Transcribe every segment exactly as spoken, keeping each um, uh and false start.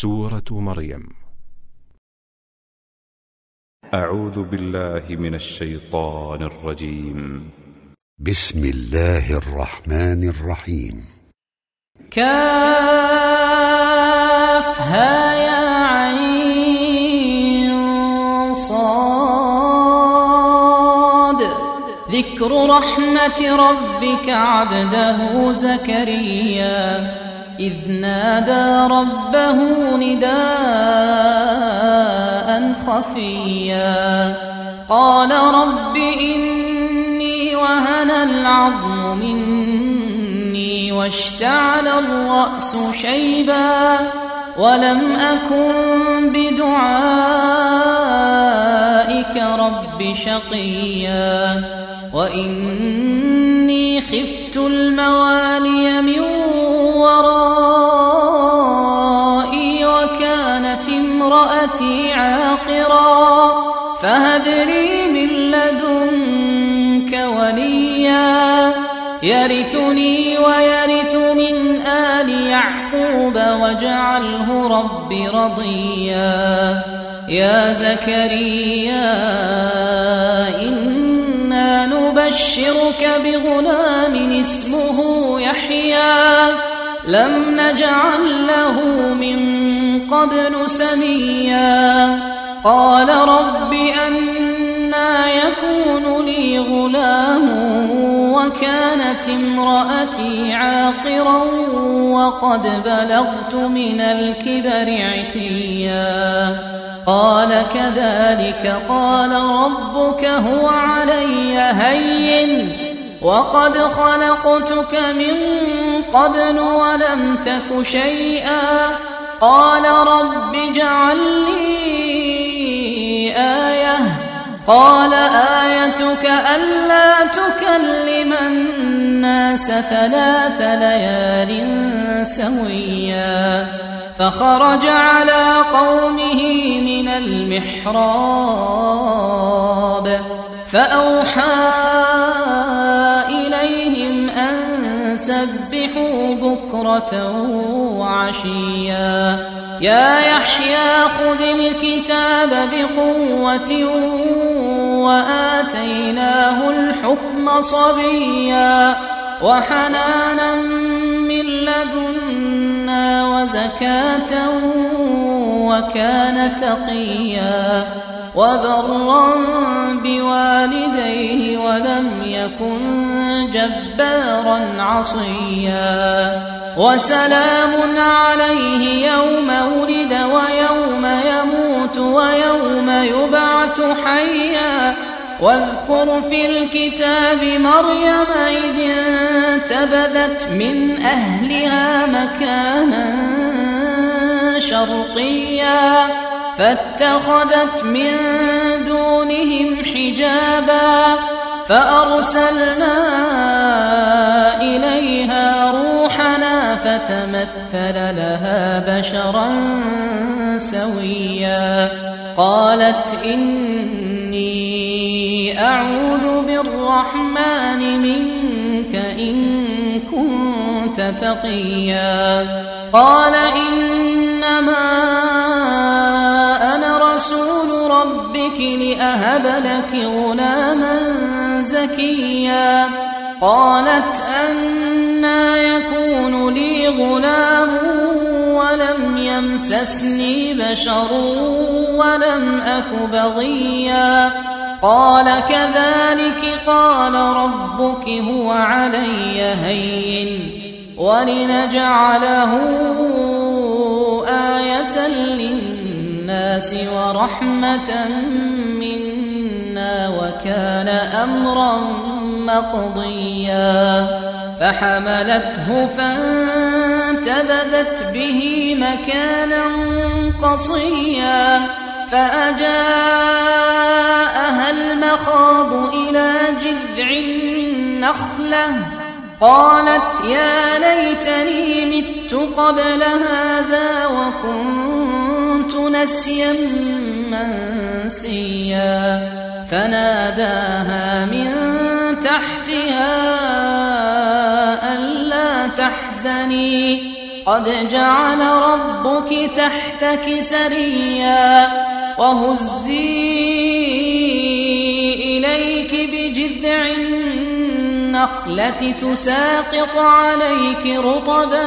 سورة مريم. أعوذ بالله من الشيطان الرجيم. بسم الله الرحمن الرحيم. كافها يا عين صاد ذكر رحمة ربك عبده زكريا إذ نادى ربه نداء خفيا قال رب إني وهن العظم مني واشتعل الرأس شيبا ولم أكن بدعائك رب شقيا وإني خفت الموالي من ورائي وكانت امرأتي عاقرا فهب لي من لدنك وليا يرثني ويرث من آل يعقوب واجعله رب رضيا يا زكريا إنا نبشرك بغلام اسمه يحيى لم نجعل له من قبل سميا قال رب أنى يكون لي غلام وكانت امرأتي عاقرا وقد بلغت من الكبر عتيا قال كذلك قال ربك هو علي هين وقد خلقتك من قبل ولم تك شيئا قال رب اجعل لي آية قال آيتك ألا تكلم الناس ثلاث ليال سويا فخرج على قومه من المحراب فأوحى إليهم أن سبحوا بكرة وعشيا يا يحيى خذ الكتاب بقوة وآتيناه الحكم صبيا وحنانا من لدنا وزكاة وكان تقيا وبرا بوالديه ولم يكن جبارا عصيا وسلام عليه يوم ولد ويوم يموت ويوم يبعث حيا واذكر في الكتاب مريم إذ انتبذت من أهلها مكانا شرقيا فاتخذت من دونهم حجابا فأرسلنا إليها روحنا فتمثل لها بشرا سويا قالت إني أعوذ بالرحمن منك إن كنت تقيا قال إنما أنا رسول ربك لأهب لك غلاما زكيا قالت أنى يكون لي غلام ولم يمسسني بشر ولم أك بغيا قال كذلك قال ربك هو علي هين ولنجعله آية للناس ورحمة منا وكان أمرا مقضيا فحملته فانتبذت به مكانا قصيا فأجاءها المخاض إلى جذع النخلة قالت يا ليتني مت قبل هذا وكنت نسيا منسيا فناداها من تحتها ألا تحزني قد جعل ربك تحتك سريا وهزي إليك بجذع النخلة تساقط عليك رطبا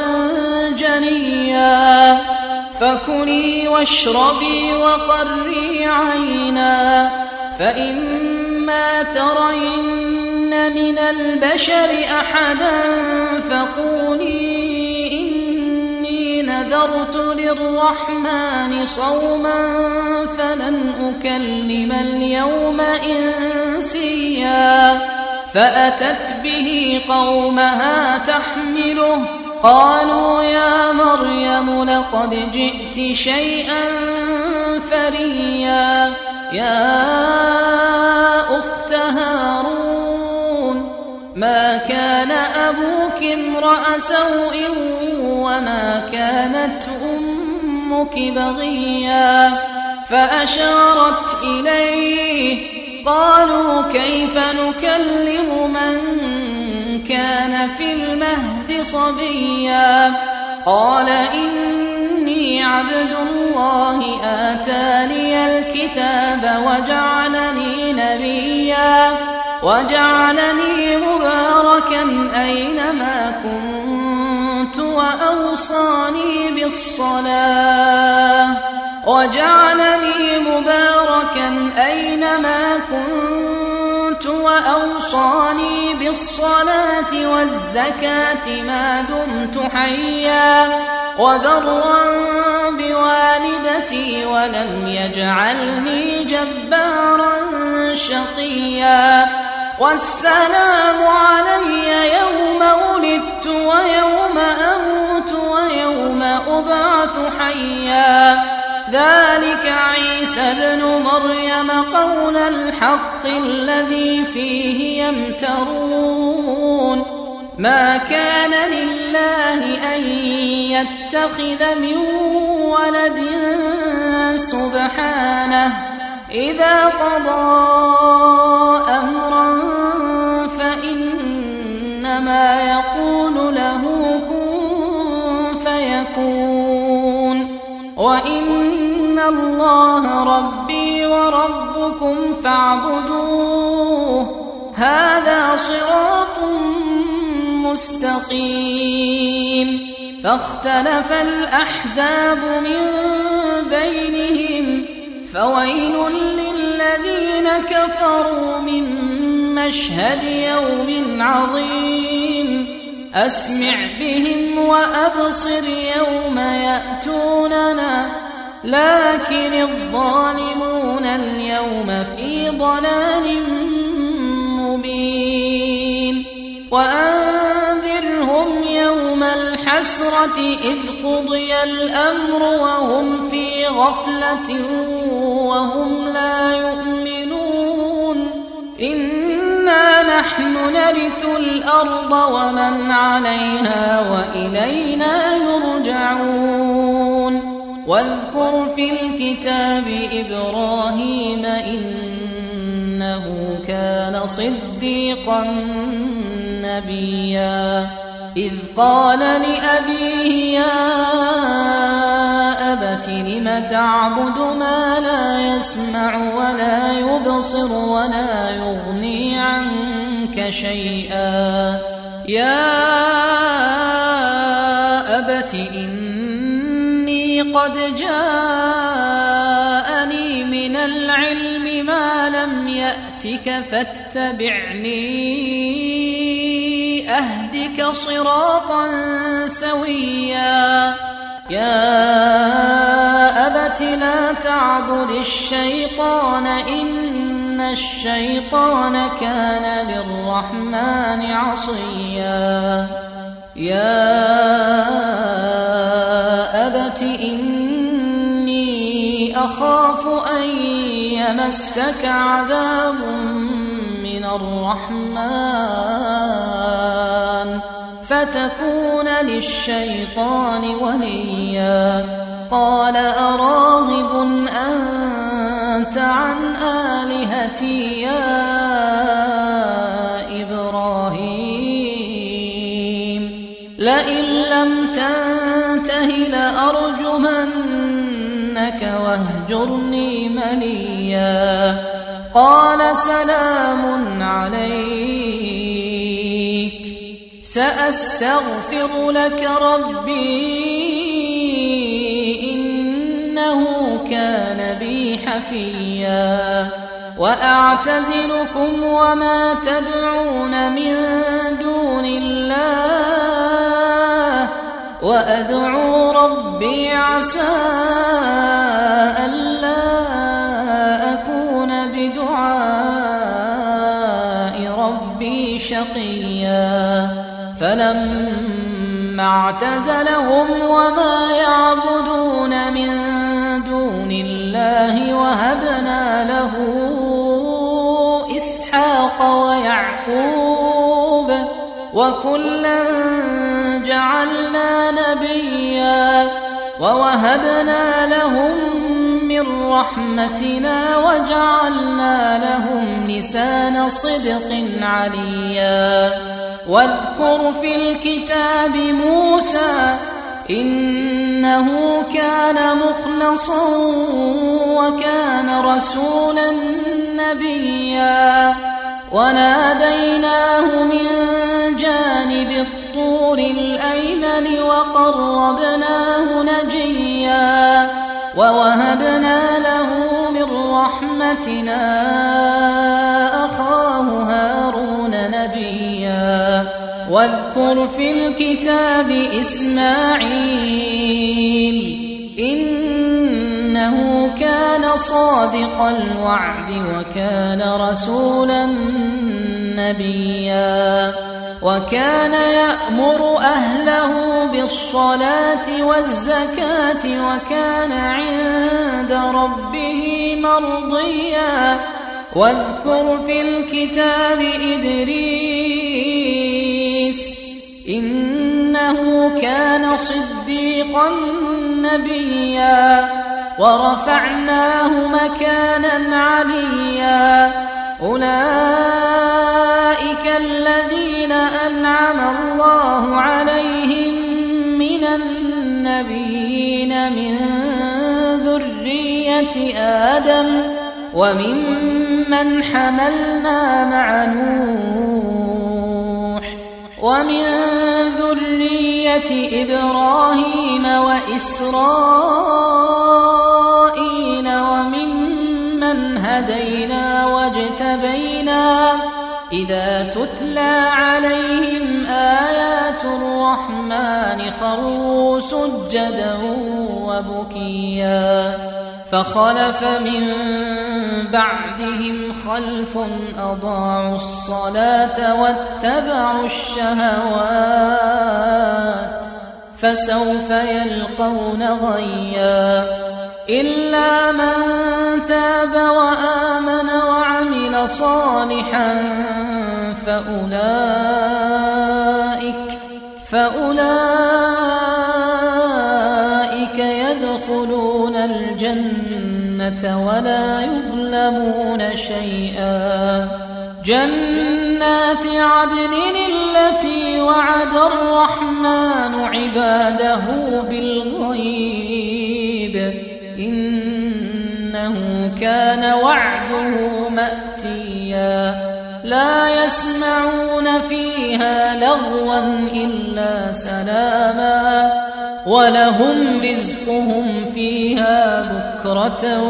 جنيا فكلي واشربي وقري عينا فإما ترين من البشر أحدا فقولي إني نذرت للرحمن صوما فلن أكلم اليوم إنسيا فأتت به قومها تحمله قالوا يا مريم لقد جئت شيئا فريا يا أخت هارون ما كان أبوك امرأ سوء وما كانت أمك بغيا فأشارت إليه قالوا كيف نكلم من كان في المهد صبيا قال إني عبد الله آتاني الكتاب وجعلني نبيا وجعلني مباركا أينما كنت وأوصاني بالصلاة وجعلني مباركا أينما كنت وأوصاني بالصلاة والزكاة ما دمت حيا وبرا بوالدتي ولم يجعلني جبارا شقيا والسلام علي يوم ولدت ويوم أموت ويوم أبعث حيا ذلك عيسى ابن مريم قول الحق الذي فيه يمترون ما كان لله أن يتخذ من ولد سبحانه إذا قضى أمرا فإنما يقول له كن فيكون وإن الله ربي وربكم فاعبدوه هذا صراط مستقيم فاختلف الأحزاب من بينهم فويل للذين كفروا من مشهد يوم عظيم أسمع بهم وأبصر يوم يأتوننا لكن الظالمون اليوم في ضلال مبين وأنذرهم يوم الحسرة إذ قضي الأمر وهم في غفلة وهم لا يؤمنون إنا نحن نرث الأرض ومن عليها وإلينا يرجعون واذكر في الكتاب إبراهيم إنه كان صديقا نبيا إذ قال لأبيه يا أبت لم تعبد ما لا يسمع ولا يبصر ولا يغني عنك شيئا يا أبت إني قد جاءني من العلم ما لم يأتك فاتبعني أهدك صراطا سويا يا أبت لا تعبد الشيطان إن الشيطان كان للرحمن عصيا يا أبت إني أخاف أن يمسك عذاب من الرحمن فتكون للشيطان وليا قال أراغب أنت عن آلهتي يا إبراهيم لئن لم تنته الله لأرجمنك واهجرني مليا قال سلام عليك سأستغفر لك ربي إنه كان بي حفيا وأعتزلكم وما تدعون من دون الله وأدعو ربي عسى ألا أكون بدعاء ربي شقيا فلما اعتزلهم وما يعبدون من دون الله وهبنا له إسحاق ويعقوب وكلا جعلنا نبيا ووهبنا لهم من رحمتنا وجعلنا لهم لسان صدق عليا واذكر في الكتاب موسى إنه كان مخلصا وكان رسولا نبيا وناديناه من جانب الطور الأيمن وقربناه نجيا ووهبنا له من رحمتنا أخاه هارون نبيا واذكر في الكتاب إسماعيل إنه كان صادق الوعد وكان رسولا نبيا وكان يأمر أهله بالصلاة والزكاة وكان عند ربه مرضيا واذكر في الكتاب إدريس إنه كان صديقا نبيا ورفعناه مكانا عليا أولئك الذين أنعم الله عليهم من النبيين من ذرية آدم وممن حملنا مع نوح ومن ذرية إبراهيم وإسرائيل وممن هدينا واجتبينا إذا تتلى عليهم آيات الرحمن خروا سجدا وبكيا فخلف من بعدهم خلف أضاعوا الصلاة واتبعوا الشهوات فسوف يلقون غيا إلا من تاب وآمن وعمل صالحا فأولئك فأولئك يدخلون الجنة ولا يظلمون شيئا جنات عدن التي وعد الرحمن عباده بالغيب إنه كان وعده مأتيا لا يسمعون فيها لغوا إلا سلاما ولهم رزقهم فيها بكرة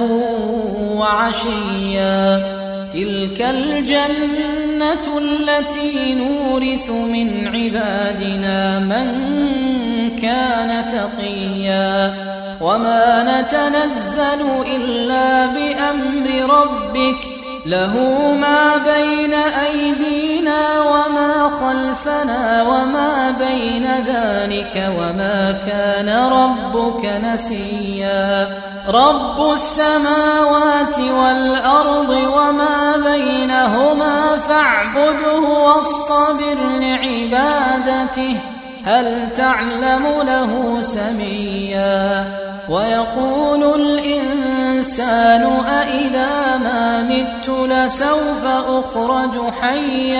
وعشيا تلك الجنة التي نورث من عبادنا من كان تقيا وما نتنزل إلا بأمر ربك له ما بين أيدينا وما خلفنا وما بين ذلك وما كان ربك نسيا رب السماوات والأرض وما بينهما فاعبده واصطبر لعبادته هل تعلم له سميا ويقول الإنسان أإذا ما مت لسوف أخرج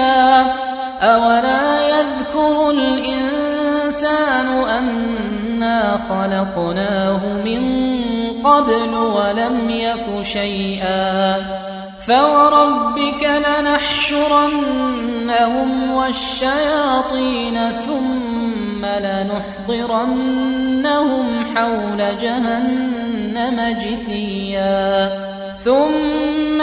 حيا أولا يذكر الإنسان أنا إنا خلقناه من قبل ولم يك شيئا فوربك لنحشرنهم والشياطين ثم لنحضرنهم حول جهنم جثيا ثم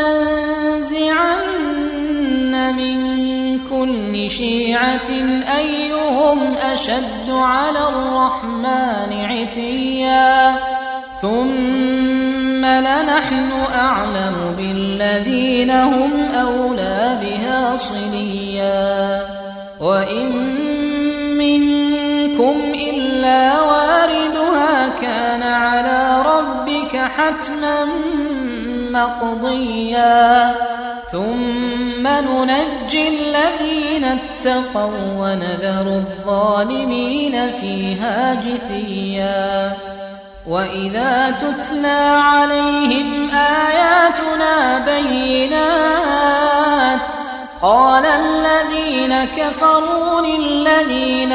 لننزعن من كل شيعة أيهم أشد على الرحمن عتيا ثم لنحن أعلم بالذين هم أولى بها صليا وإن منكم إلا واردها كان على ربك حتما مقضيا ثم ننجي الذين اتقوا ونذر الظالمين فيها جثيا وإذا تتلى عليهم آياتنا بينات قال الذين كفروا للذين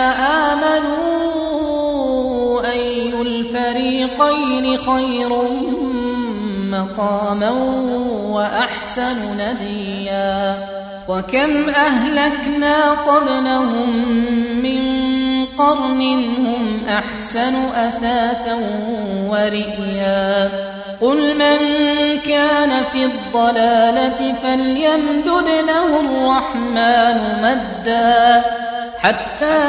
آمنوا أي الفريقين خير مقاما وأحسن نديا وكم أهلكنا قبلهم من قرن هم أحسن أثاثا ورئيا قل من كان في الضلالة فليمدد له الرحمن مدا حتى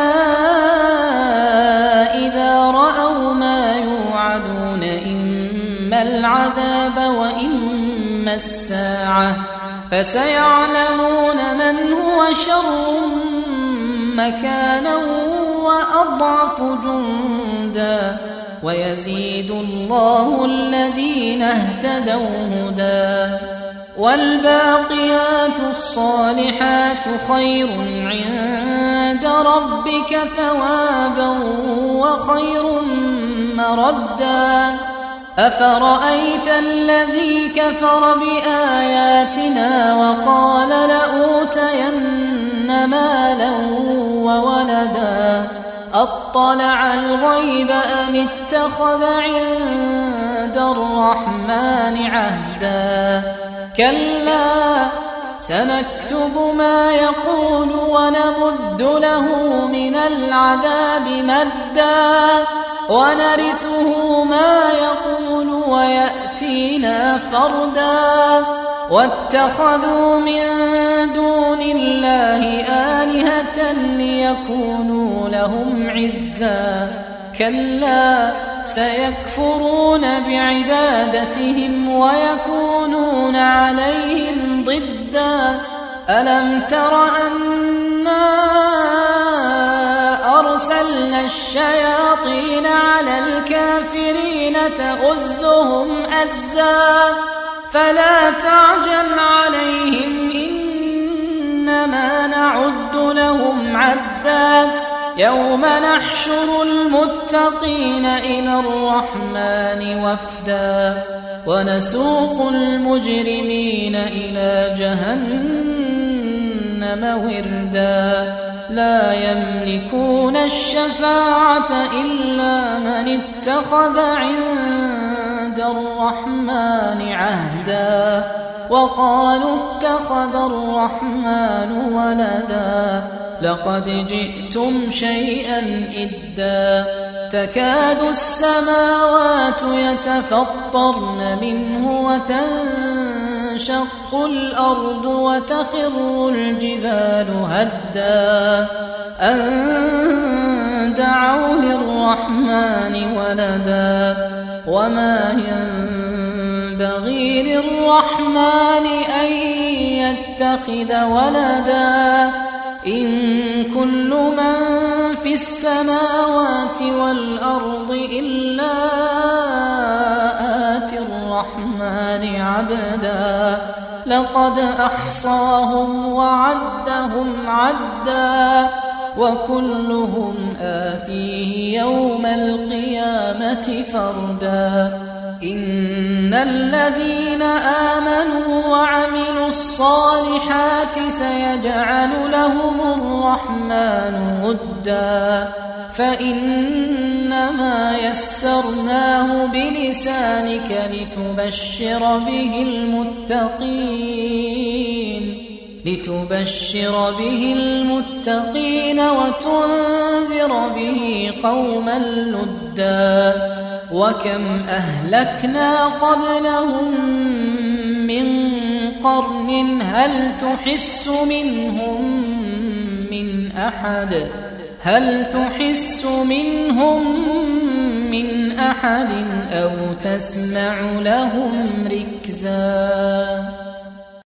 إذا رأوا ما يوعدون إما العذاب وإما الساعة فسيعلمون من هو شر مكانا وأضعف جندا ويزيد الله الذين اهتدوا هدى والباقيات الصالحات خير عند ربك ثوابا وخير مردا أفرأيت الذي كفر بآياتنا وقال لأوتين مالا وولدا أطلع الغيب أم اتخذ عند الرحمن عهدا كلا سنكتب ما يقول ونمد له من العذاب مدا ونرثه ما يقول ويأتينا فردا واتخذوا من دون الله آلهة ليكونوا لهم عزا كلا سيكفرون بعبادتهم ويكونون عليهم ضدا ألم تر أنا أرسلنا الشياطين على الكافرين تؤزهم أزا فلا تعجل عليهم إنما نعد لهم عدا يوم نحشر المتقين إلى الرحمن وفدا ونسوق المجرمين إلى جهنم وردا لا يملكون الشفاعة إلا من اتخذ عند الرحمن عهدا وقالوا اتخذ الرحمن ولدا لقد جئتم شيئا إدا تكاد السماوات يتفطرن منه وتنشق الأرض وتخر الجبال هدا أن دعوا للرحمن ولدا وما ينبغي للرحمن أن يتخذ ولدا إن كل من في السماوات والأرض إلا آتي الرحمن عبدا لقد أحصاهم وعدهم عدا وكلهم آتيه يوم القيامة فردا إن الذين آمنوا وعملوا الصالحات سيجعل لهم الرحمن ودا فإنما يسرناه بلسانك لتبشر به المتقين لتبشر به المتقين وتنذر به قوما لدا وكم أهلكنا قبلهم من قرن هل تحس منهم من أحد هل تحس منهم من أحد أو تسمع لهم ركزا